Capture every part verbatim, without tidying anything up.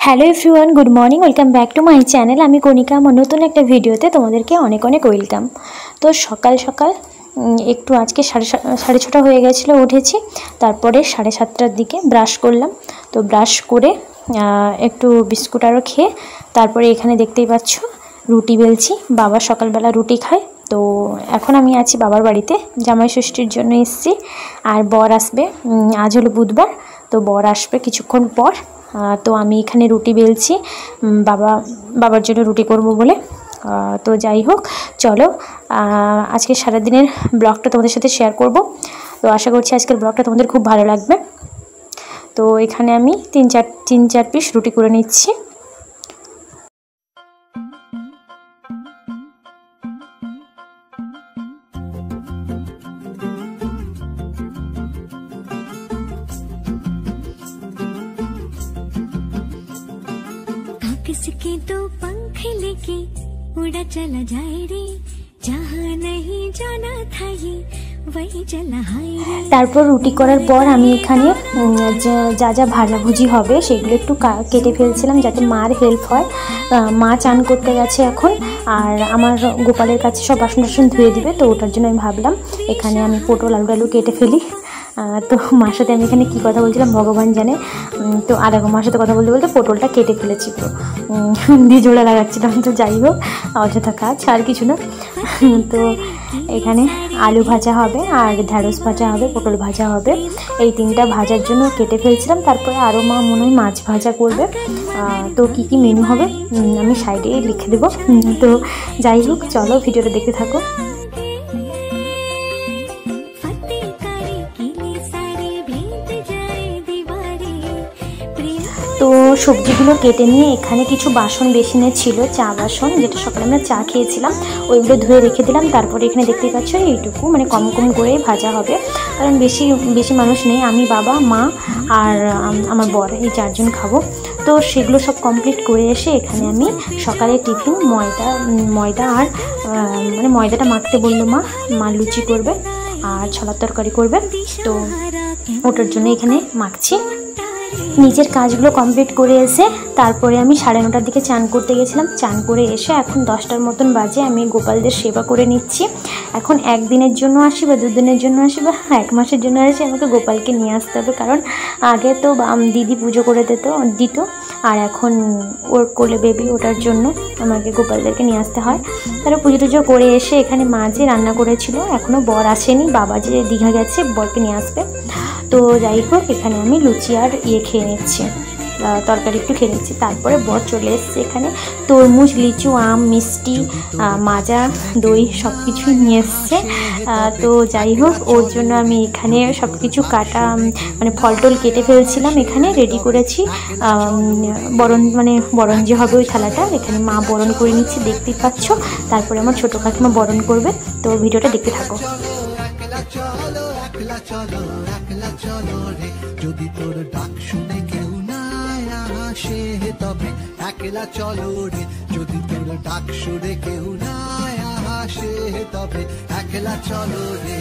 Hello everyone, good morning, welcome back to my channel. আমি কণিকা, আমার নতুন একটা ভিডিওতে তোমাদেরকে অনেক অনেক ওয়েলকাম। তো সকাল সকাল একটু আজকে সাড়ে সাড়ে ছটা হয়ে গেছিলো, উঠেছি। তারপরে সাড়ে সাতটার দিকে ব্রাশ করলাম। তো ব্রাশ করে একটু বিস্কুট আরও খেয়ে তারপরে এখানে দেখতেই পাচ্ছ রুটি বেলছি। বাবা সকালবেলা রুটি খায়। তো এখন আমি আছি বাবার বাড়িতে, জামাই ষষ্ঠীর জন্য এসেছি। আর বর আসবে, আজ হলো বুধবার, তো বর আসবে কিছুক্ষণ পর। তো আমি এখানে রুটি বেলছি, বাবা বাবার জন্য রুটি করব বলে। তো যাই হোক, চলো আজকে সারাদিনের ব্লগটা তোমাদের সাথে শেয়ার করব। তো আশা করছি আজকের ব্লগটা তোমাদের খুব ভালো লাগবে। তো এখানে আমি তিন চার তিন চার পিস রুটি করে নিচ্ছি। किसके तो पंख लेके उड़ा चला जाए रे, जहाँ नहीं जाना था ये वही चला हाय रे। তারপর রুটি করার পর আমি এখানে যা যা ভাজাভুজি হবে সেগুলো একটু কেটে ফেলছিলাম যাতে মার হেল্প হয়। মা চান করতে গেছে এখন, আর আমার গোপালের কাছে সব বাসন টাসন ধুয়ে দিবে। তো ওটার জন্য আমি ভাবলাম এখানে আমি পটল আলু আলু কেটে ফেলি। তো মার সাথে আমি এখানে কী কথা বলছিলাম ভগবান জানে। তো আর এক মার সাথে কথা বলতে বলতে পটলটা কেটে ফেলেছি, পুরো দিয়ে জোড়া লাগাচ্ছিলাম। তো যাই হোক, অযথা কাজ, আর কিছু না। তো এখানে আলু ভাজা হবে, আর ঢ্যাঁড়স ভাজা হবে, পটল ভাজা হবে। এই তিনটা ভাজার জন্য কেটে ফেলছিলাম। তারপরে আরও মা মনে হয় মাছ ভাজা করবে। তো কী কী মেনু হবে আমি সাইডে লিখে দেবো। তো যাই হোক, চলো ভিডিওটা দেখতে থাকো। তো সবজিগুলো কেটে নিয়ে এখানে কিছু বাসন বেসিনে ছিল, চা বাসন, যেটা সকালে আমরা চা খেয়েছিলাম, ওইগুলো ধুয়ে রেখে দিলাম। তারপরে এখানে দেখতে পাচ্ছ এইটুকু মানে কম কম করে ভাজা হবে, কারণ বেশি বেশি মানুষ নেই, আমি, বাবা, মা আর আমার বর, এই চারজন খাবো। তো সেগুলো সব কমপ্লিট করে এসে এখানে আমি সকালে টিফিন ময়দা ময়দা আর মানে ময়দাটা মাখতে বললো মা। মা লুচি করবে আর ছোলার তরকারি করবে, তো ওটার জন্য এখানে মাখছি। নিজের কাজগুলো কমপ্লিট করে এসে তারপরে আমি সাড়ে নটার দিকে চান করতে গেছিলাম। চান করে এসে এখন দশটার মতন বাজে, আমি গোপালদের সেবা করে নিচ্ছি। এখন একদিনের জন্য আসি বা দুদিনের জন্য আসি বা এক মাসের জন্য আসি, আমাকে গোপালকে নিয়ে আসতে হবে, কারণ আগে তো দিদি পুজো করে দিত দিত আর এখন ওর কোলে বেবি, ওটার জন্য আমাকে গোপালদেরকে নিয়ে আসতে হয়। তারপর পুজো টুজো করে এসে এখানে মা যে রান্না করেছিল, এখনও বর আসেনি, বাবা যে দীঘা গেছে বরকে নিয়ে আসবে। তো যাই হোক, এখানে আমি লুচি আর ইয়ে খেয়ে নিচ্ছি, তরকারি একটু খেয়ে নিচ্ছি। তারপরে বর চলে এসছে, এখানে তরমুজ, লিচু, আম, মিষ্টি, মাজা, দই সব কিছুই নিয়ে এসছে। তো যাই হোক, ওর জন্য আমি এখানে সব কিছু কাটা মানে ফল টল কেটে ফেলছিলাম, এখানে রেডি করেছি। বরণ মানে বরণ যে হবে ওই থালাটা, এখানে মা বরণ করে নিচ্ছে, দেখতেই পাচ্ছ। তারপরে আমার ছোটো কাকিমা বরণ করবে। তো ভিডিওটা দেখতে থাকো। যদি তোর ডাক শুনে কেউ না আসে তবে একলা চলো রে, যদি তোর ডাক শুনে কেউ না আসে তবে একলা চলো রে।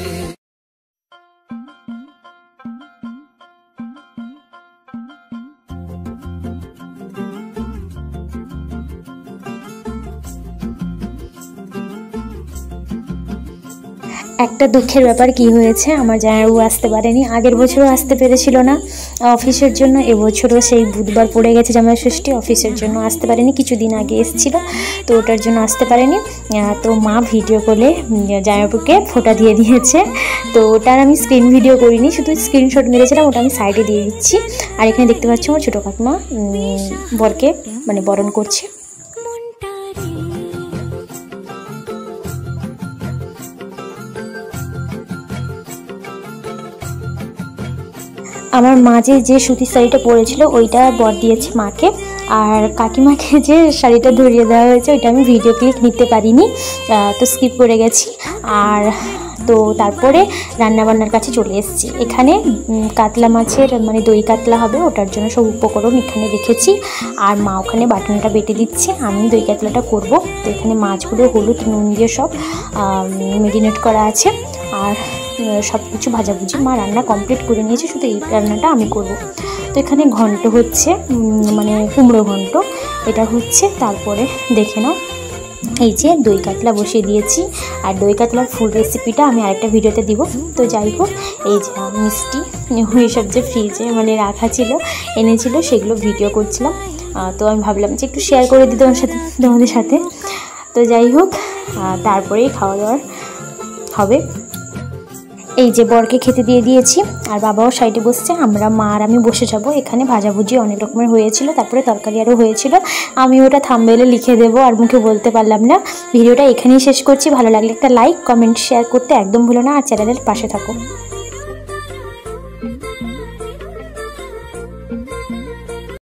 একটা দুঃখের ব্যাপার কি হয়েছে, আমার জামাইবাবু আসতে পারেনি। আগের বছরও আসতে পেরেছিল না অফিসের জন্য, এবছরও সেই বুধবার পড়ে গেছে জামাই ষষ্ঠী, অফিসের জন্য আসতে পারেনি। কিছুদিন আগে এসেছিলো, তো ওটার জন্য আসতে পারেনি। তো মা ভিডিও কলে জামাইবাবুকে ফোঁটা দিয়ে দিয়েছে। তো ওটার আমি স্ক্রিন ভিডিও করিনি, শুধু স্ক্রিনশট মেরেছিলাম, ওটা আমি সাইডে দিয়ে দিচ্ছি। আর এখানে দেখতে পাচ্ছি আমার ছোটো কাকিমা বরকে মানে বরণ করছে। আমার মা যে যে সুতির শাড়িটা পরেছিল ওইটা বর দিয়েছে মাকে, আর কাকিমাকে যে শাড়িটা ধরিয়ে দেওয়া হয়েছে ওইটা আমি ভিডিও ক্লিপ নিতে পারিনি, তো স্কিপ করে গেছি। আর তো তারপরে রান্নাবান্নার কাছে চলে এসেছি। এখানে কাতলা মাছের মানে দই কাতলা হবে, ওটার জন্য সব উপকরণ এখানে রেখেছি। আর মা ওখানে বাটনটা বেটে দিচ্ছে, আমি দই কাতলাটা করব। তো এখানে মাছগুলো হলুদ নুন দিয়ে সব মেরিনেট করা আছে। আর সব কিছু ভাজাভুজি মা রান্না কমপ্লিট করে নিয়েছে, শুধু এই রান্নাটা আমি করব। তো এখানে ঘন্ট হচ্ছে, মানে কুমড়ো ঘন্ট এটা হচ্ছে। তারপরে দেখে নাও এই যে দই কাতলা বসিয়ে দিয়েছি, আর দই কাতলার ফুল রেসিপিটা আমি আরেকটা ভিডিওতে দিব। তো যাই হোক, এই যে মিষ্টি এইসব যে ফ্রিজে মানে রাখা ছিল, এনেছিল, সেগুলো ভিডিও করছিলাম। তো আমি ভাবলাম যে একটু শেয়ার করে দিই তোমার সাথে তোমাদের সাথে। তো যাই হোক, তারপরেই খাওয়া দাওয়ার হবে। এই যে বরকে খেতে দিয়ে দিয়েছি, আর বাবাও সাইডে বসছে, আমরা মা আর আমি বসে যাবো। এখানে ভাজাভুজি অনেক রকমের হয়েছিল, তারপরে তরকারি আরও হয়েছিল। আমি ওটা থাম্বনেইলে লিখে দেবো, আর মুখে বলতে পারলাম না। ভিডিওটা এখানেই শেষ করছি। ভালো লাগলে একটা লাইক, কমেন্ট, শেয়ার করতে একদম ভুলো না, আর চ্যানেলের পাশে থাকো।